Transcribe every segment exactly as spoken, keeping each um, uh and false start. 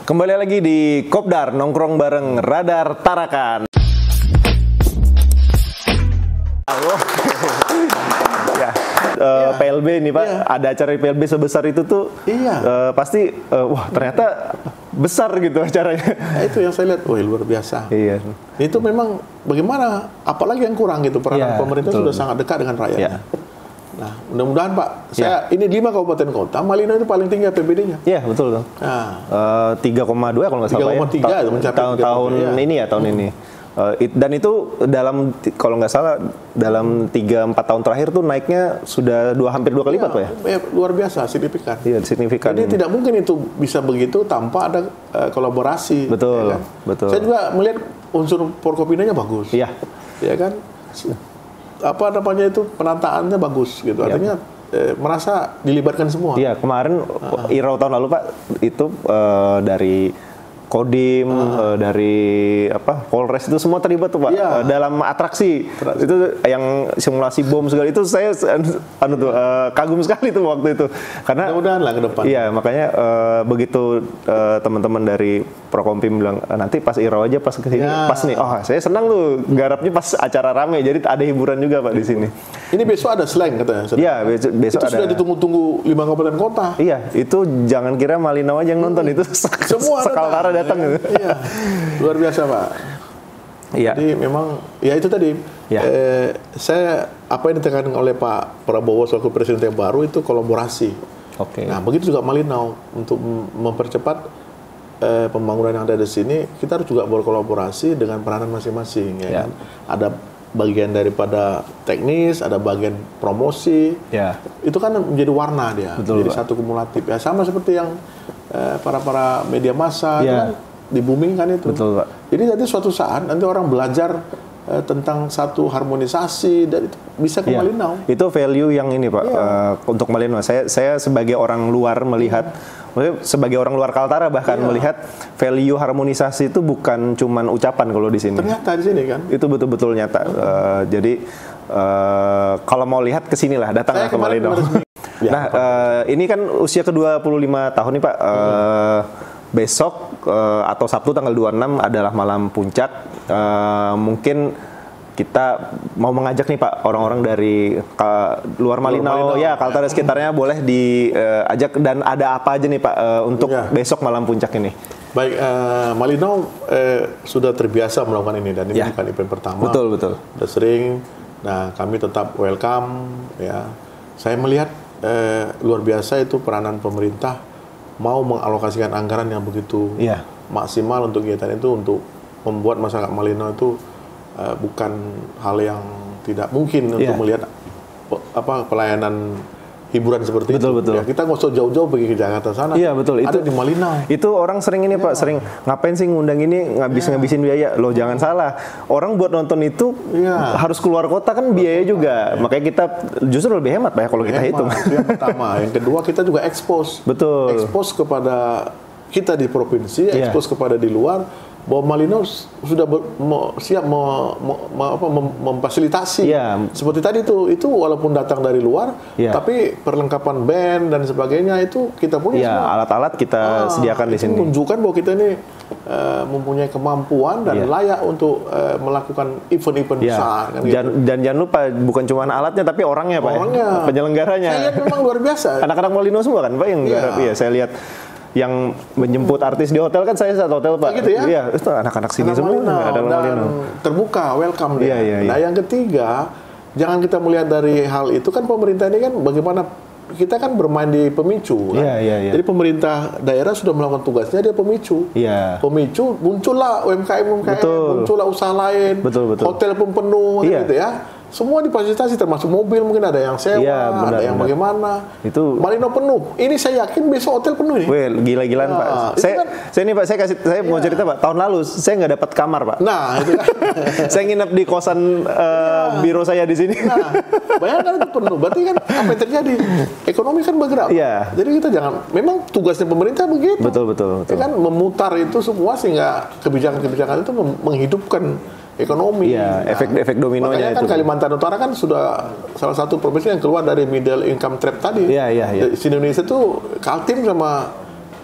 Kembali lagi di Kopdar, nongkrong bareng Radar Tarakan. Halo. Ya, uh, P L B nih Pak, iya. Ada acara P L B sebesar itu tuh, iya. uh, pasti, uh, wah ternyata besar gitu acaranya. Nah, itu yang saya lihat, wah luar biasa. Iya. Itu memang bagaimana, apalagi yang kurang gitu, peranan iya, pemerintah betul. Sudah sangat dekat dengan rakyatnya. Iya. Nah, mudah-mudahan Pak, saya ya. ini lima kabupaten kota, Malino itu paling tinggi A P B D-nya. Iya, betul. Nah. Uh, tiga koma dua kalau nggak salah ya. tiga koma tiga itu mencapai tahun, tahun ya. ini ya, tahun hmm. ini. Uh, it, dan itu dalam, kalau nggak salah, dalam tiga sampai empat tahun terakhir tuh naiknya sudah dua hampir dua kali lipat Pak ya? Ya, luar biasa, signifikan. Iya, signifikan. Jadi tidak mungkin itu bisa begitu tanpa ada uh, kolaborasi. Betul, ya kan? betul. Saya juga melihat unsur Forkopimdanya bagus. Iya. Ya kan? Apa namanya itu, penataannya bagus gitu. Artinya ya. Eh, merasa dilibatkan semua. Iya, kemarin uh-huh. Irau tahun lalu Pak itu uh, dari Kodim, uh-huh. uh, dari apa Polres itu semua terlibat tuh Pak ya. uh, dalam atraksi. atraksi. Itu yang simulasi bom segala itu saya anu tuh uh, kagum sekali tuh waktu itu. Karena mudah-mudahan lah ke depan. Iya, makanya uh, begitu uh, teman-teman dari Prokompim bilang nanti pas Irau aja pas kesini ya. Pas nih, oh saya senang tuh garapnya pas acara rame, jadi ada hiburan juga Pak di sini. Ini besok ada slang katanya. Iya, besok, besok itu ada. Sudah ditunggu-tunggu lima kabupaten kota. Iya, itu jangan kira Malino aja yang nonton, hmm. itu semua Sekaltara datang. Ya, iya, luar biasa Pak. Iya. Jadi memang, ya itu tadi. Ya. Eh, saya apa yang ditekankan oleh Pak Prabowo selaku presiden yang baru itu kolaborasi. Oke. Okay. Nah, begitu juga Malino untuk mempercepat eh, pembangunan yang ada di sini, kita harus juga berkolaborasi dengan peranan masing-masing. Ya, ya. Kan? Ada bagian daripada teknis, ada bagian promosi, ya. Itu kan menjadi warna dia, betul, jadi Pak. satu kumulatif. Ya sama seperti yang eh, para para media massa, ya. Itu kan dibumingkan itu. Betul, Pak. Jadi nanti suatu saat nanti orang belajar eh, tentang satu harmonisasi dan itu bisa ke ya. Malino. Itu value yang ini Pak, ya. uh, untuk Malino. Saya saya sebagai orang luar melihat. Ya. Sebagai orang luar Kaltara bahkan iya. melihat value harmonisasi itu bukan cuman ucapan kalau di sini. Ternyata di sini kan. Itu betul-betul nyata. Hmm. Uh, jadi uh, kalau mau lihat ke sinilah, datanglah ke Malino. Ya, nah, uh, ini kan usia ke dua puluh lima tahun nih Pak. Uh, hmm. Besok uh, atau Sabtu tanggal dua puluh enam adalah malam puncak. Uh, mungkin kita mau mengajak nih Pak orang-orang dari uh, luar Malino, ya Kaltara ya. Sekitarnya boleh diajak uh, dan ada apa aja nih Pak uh, untuk ya. Besok malam puncak ini? Baik, uh, Malino uh, sudah terbiasa melakukan ini dan ini ya. Bukan event pertama. Betul betul. Sudah sering. Nah kami tetap welcome. Ya, saya melihat uh, luar biasa itu peranan pemerintah mau mengalokasikan anggaran yang begitu ya. Maksimal untuk kegiatan itu untuk membuat masyarakat Malino itu Uh, bukan hal yang tidak mungkin yeah. untuk melihat pe- apa pelayanan hiburan seperti betul, itu. Betul. Ya, kita nggak usah jauh-jauh pergi ke Jakarta sana. Iya betul. Ada itu di Malino. Itu orang sering ini yeah. Pak, sering ngapain sih ngundang ini ngabis-ngabisin biaya. Loh jangan salah. Orang buat nonton itu yeah. harus keluar kota kan biaya juga. Yeah. Makanya kita justru lebih hemat Pak ya kalau kita hemat. hitung. Itu yang pertama. Yang kedua kita juga expose. Betul. Expose kepada kita di provinsi, yeah. expose kepada di luar. Bahwa Malino sudah ber, mo, siap mo, mo, mo, apa, mem, memfasilitasi yeah. seperti tadi itu itu walaupun datang dari luar yeah. tapi perlengkapan band dan sebagainya itu kita punya yeah, semua alat-alat kita ah, sediakan di sini menunjukkan bahwa kita ini uh, mempunyai kemampuan dan yeah. layak untuk uh, melakukan event-event yeah. besar kan, dan, gitu. dan jangan lupa bukan cuma alatnya tapi orangnya Pak orangnya ya? Penyelenggaranya saya lihat memang luar biasa anak-anak Malino semua kan Pak yang yeah. garap ya saya lihat yang menjemput artis di hotel kan saya satu hotel Pak. Gitu ya? Iya, itu anak-anak sini anak semua Malino, ada dan Malino. Terbuka, welcome dia. Iya, iya, iya. Nah, yang ketiga, jangan kita melihat dari hal itu kan pemerintah ini kan bagaimana kita kan bermain di pemicu kan. Iya, iya, iya. Jadi pemerintah daerah sudah melakukan tugasnya dia pemicu. Iya. Pemicu muncullah U M K M U M K M, betul. Muncullah usaha lain. Betul, betul. Hotel pun penuh iya. gitu ya. Semua difasilitasi termasuk mobil mungkin ada yang sewa, ya, benar, ada yang benar. bagaimana. Itu Malino penuh. Ini saya yakin besok hotel penuh nih. Weh, gila-gilaan nah, Pak. Saya kan, saya nih Pak, saya kasih saya ya. mau cerita Pak. Tahun lalu saya nggak dapat kamar Pak. Nah, itu kan. Saya nginep di kosan uh, ya. biro saya di sini. Nah, bayangkan itu penuh. Berarti kan apa yang terjadi? Ekonomi kan bergerak. Iya. Jadi kita jangan. Memang tugasnya pemerintah begitu. Betul betul. betul. Ya kan memutar itu semua sehingga kebijakan-kebijakan itu menghidupkan ekonomi. Iya, efek-efek nah, dominonya makanya kan itu. Kalimantan Utara kan sudah salah satu provinsi yang keluar dari middle income trap tadi. Iya, iya, iya. Di Indonesia tuh Kaltim sama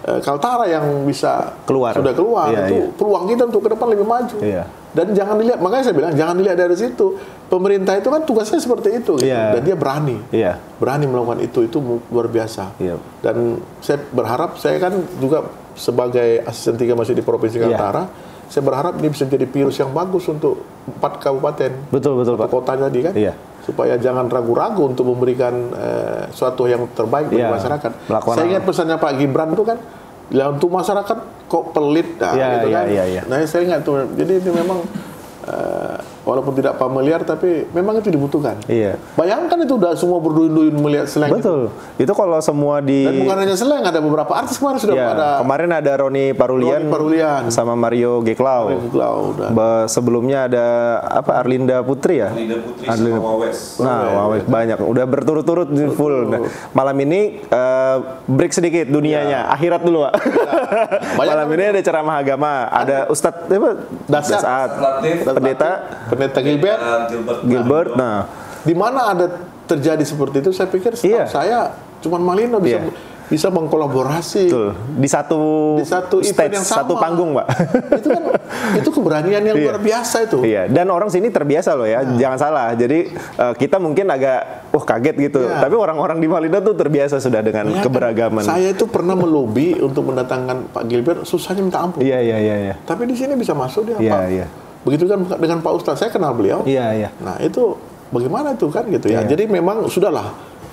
uh, Kaltara yang bisa keluar. sudah keluar, iya, itu iya. peluang kita untuk ke depan lebih maju. Iya. Dan jangan dilihat, makanya saya bilang jangan dilihat dari situ. Pemerintah itu kan tugasnya seperti itu, gitu. Iya. Dan dia berani, iya. berani melakukan itu, itu luar biasa. Iya. Dan saya berharap, saya kan juga sebagai asisten tiga masih di Provinsi Kaltara, iya. Saya berharap ini bisa jadi virus yang bagus untuk empat kabupaten, betul betul Pak, kota tadi kan, iya. Supaya jangan ragu-ragu untuk memberikan eh, suatu yang terbaik bagi iya. masyarakat. Melakukan saya ingat pesannya Pak Gibran itu kan, ya untuk masyarakat kok pelit, nah, iya, gitu iya, kan. Iya, iya. Nah saya ingat tuh, jadi ini memang uh, walaupun tidak familiar tapi memang itu dibutuhkan. Iya. Bayangkan itu udah semua berduyun-duyun melihat Slank. Betul. Itu, itu kalau semua di. Dan bukan hanya Slank, ada beberapa artis kemarin sudah ya, pada. Kemarin ada Roni Parulian, Roni Parulian sama Mario Geklau. Mario Geklau dan... Sebelumnya ada apa Arlinda Putri ya? Arlinda Putri Arlinda. sama Wawes. Nah, Wawes banyak. Udah berturut-turut di full. Nah, malam ini uh, break sedikit dunianya. Ya. Akhirat dulu, Pak. Ya. Malam ini ada ceramah agama, ada Ustadz apa? Dasat, pendeta Pendeta Gilbert, Gilbert. Gilbert. Nah, di mana ada terjadi seperti itu? Saya pikir setahu iya. saya cuman Malino bisa iya. bisa mengkolaborasi. Betul. Di satu di satu stage, yang sama. Satu panggung, Pak. Itu kan itu keberanian yang luar biasa itu. Iya. Dan orang sini terbiasa loh ya. Nah. Jangan salah. Jadi uh, kita mungkin agak wah oh, kaget gitu. Iya. Tapi orang-orang di Malino tuh terbiasa sudah dengan ya, keberagaman. Kan, saya itu pernah melobi untuk mendatangkan Pak Gilbert, susahnya minta ampun. Iya, iya, iya, iya. Tapi di sini bisa masuk dia, iya, Pak. Iya. Begitu kan dengan Pak Ustadz, saya kenal beliau. Iya, iya. Nah itu bagaimana itu kan gitu ya. Iya. Jadi memang sudahlah,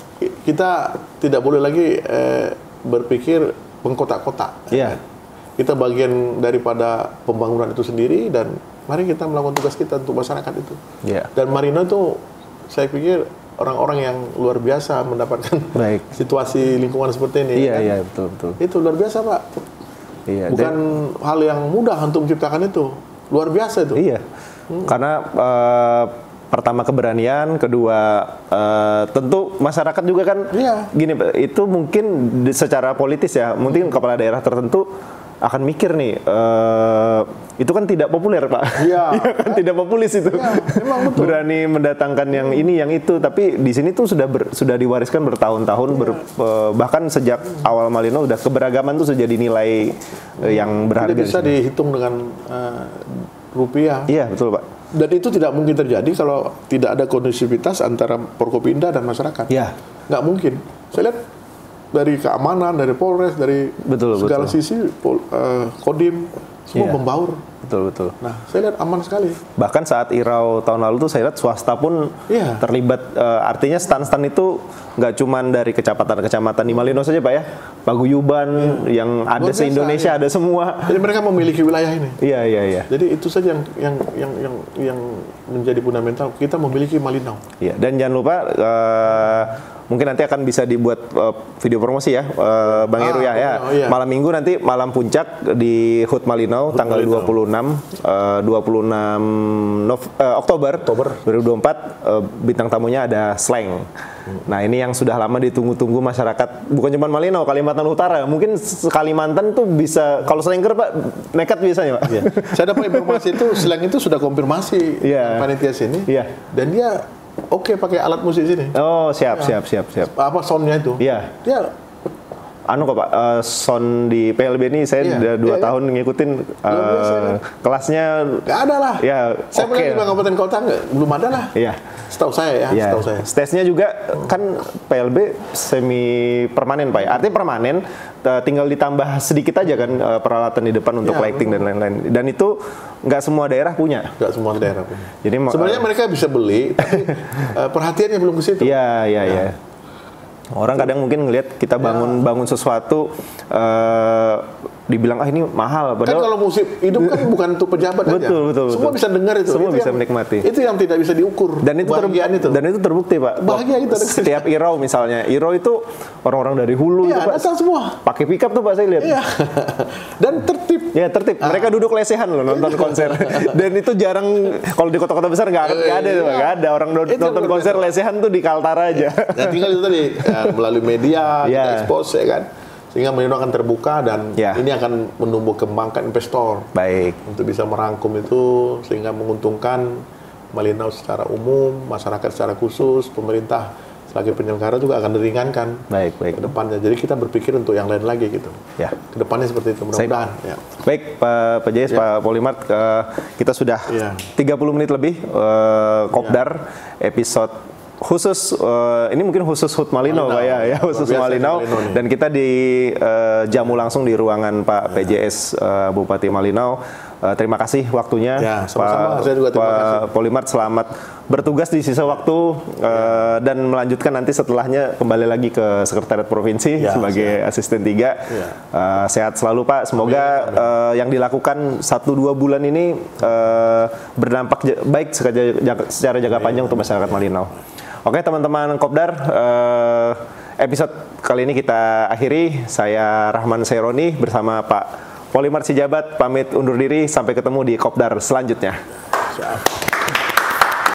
kita tidak boleh lagi eh, berpikir mengkotak-kotak. Iya. Kan? Kita bagian daripada pembangunan itu sendiri dan mari kita melakukan tugas kita untuk masyarakat itu. Iya. Dan Malino itu saya pikir orang-orang yang luar biasa mendapatkan Baik. situasi lingkungan seperti ini. Iya, kan? iya, betul, betul. Itu luar biasa, Pak. Iya. Bukan dan... hal yang mudah untuk menciptakan itu. Luar biasa itu. Iya, hmm. karena uh, pertama keberanian, kedua uh, tentu masyarakat juga kan. Iya. Gini, itu mungkin secara politis ya, mungkin hmm. kepala daerah tertentu akan mikir nih, uh, itu kan tidak populer Pak. Iya. Ya kan tidak populis itu. Ya, memang betul. Berani mendatangkan yang hmm. ini, yang itu, tapi di sini tuh sudah ber, sudah diwariskan bertahun-tahun, ya. ber, uh, bahkan sejak hmm. awal Malino udah keberagaman tuh sudah dinilai uh, yang berharga. Tidak bisa dihitung dengan uh, rupiah. Iya betul Pak. Dan itu tidak mungkin terjadi kalau tidak ada kondusivitas antara Forkopimda dan masyarakat. Iya. Nggak mungkin. Saya lihat dari keamanan, dari Polres, dari betul, segala betul. sisi, pol, uh, Kodim, semua yeah. membaur. Betul, betul. Nah, saya lihat aman sekali. Bahkan saat Irau tahun lalu tuh saya lihat swasta pun yeah. terlibat. Uh, artinya stan-stan itu nggak cuma dari kecamatan-kecamatan di Malino saja Pak ya. Paguyuban yeah. yang ada biasa, se-Indonesia ya. Ada semua. Jadi mereka memiliki wilayah ini. Iya, iya, iya. Jadi itu saja yang yang yang yang, yang menjadi fundamental. Kita memiliki Malino. Iya, dan jangan lupa uh, mungkin nanti akan bisa dibuat uh, video promosi ya, uh, Bang Heru ah, ya. ya. Oh, iya. Malam Minggu nanti malam puncak di H U T Malino Hut tanggal Malino. dua puluh enam uh, dua puluh enam Nov, uh, Oktober, Oktober dua ribu dua puluh empat uh, bintang tamunya ada Slank. Hmm. Nah, ini yang sudah lama ditunggu-tunggu masyarakat, bukan cuma Malino, Kalimantan Utara. Mungkin Kalimantan tuh bisa, kalau Slanker Pak nekat biasanya Pak. Iya. Saya dapat informasi itu Slank itu sudah konfirmasi yeah. panitia sini. Yeah. Dan dia oke pakai alat musik sini. Oh, siap, ya. siap, siap, siap. Apa soundnya itu? Iya. Dia anu kok Pak, uh, sound di P L B ini saya iya, udah dua iya, tahun iya. ngikutin uh, biasa, ya. kelasnya. Nggak ada lah. Ya, saya okay. di kabupaten kota nggak, belum ada lah. Iya. Setahu saya ya. Iya. Setahu saya. Stage-nya juga kan P L B semi permanen Pak. Ya. Artinya permanen, uh, tinggal ditambah sedikit aja kan uh, peralatan di depan untuk ya, lighting betul. dan lain-lain. Dan itu nggak semua daerah punya. Nggak semua daerah punya. Jadi sebenarnya uh, mereka bisa beli, tapi uh, perhatiannya belum ke situ. Iya, iya, iya. Ya. Orang kadang mungkin ngelihat kita bangun ya. bangun sesuatu uh, dibilang ah ini mahal padahal kan kalau musik hidup kan bukan untuk pejabat betul, aja. Betul, semua betul. bisa dengar itu. Semua itu bisa yang, menikmati. Itu yang tidak bisa diukur. Dan itu, ter, itu. dan itu terbukti Pak. Bahagia kita. Setiap Irau misalnya, Irau itu orang-orang dari hulu ya, itu Pak. datang semua. Pakai pickup tuh Pak saya lihat. Iya. Dan tertib. Ya tertib. Ah. Mereka duduk lesehan loh nonton konser. Dan itu jarang kalau di kota-kota besar nggak ada, nggak ada, iya. nggak ada orang nonton konser lesehan tuh di Kaltara aja. Nah, tinggal itu tadi ya, melalui media ya. kita expose ya kan. Sehingga Malino akan terbuka dan ya. ini akan menumbuh kembangkan investor. Baik. Untuk bisa merangkum itu sehingga menguntungkan Malino secara umum, masyarakat secara khusus, pemerintah sebagai penyelenggara juga akan diringankan baik, baik. ke depannya. Jadi kita berpikir untuk yang lain lagi gitu. Ya. Ke depannya seperti itu mudah-mudahan. Ya. Baik Pak P J S, ya. Pak Polymart, uh, kita sudah ya. tiga puluh menit lebih uh, Kopdar ya. episode khusus uh, ini mungkin khusus H U T Malino Pak ya, ya khusus Malino, dan kita di uh, jamu langsung di ruangan Pak P J S uh, Bupati Malino. Uh, terima kasih waktunya ya, sama-sama. Pak, Saya juga terima Pak kasih. Polymart, selamat bertugas di sisa waktu uh, ya. dan melanjutkan nanti setelahnya kembali lagi ke Sekretariat Provinsi ya, sebagai siap. Asisten tiga. Ya. Uh, sehat selalu Pak. Semoga amin, amin. Uh, yang dilakukan satu dua bulan ini uh, berdampak baik secara jangka, secara jangka amin, panjang amin. untuk masyarakat Malino. Oke teman-teman Kopdar, uh, episode kali ini kita akhiri. Saya Rahman Seironi bersama Pak Polymart Sijabat pamit undur diri. Sampai ketemu di Kopdar selanjutnya. Siap.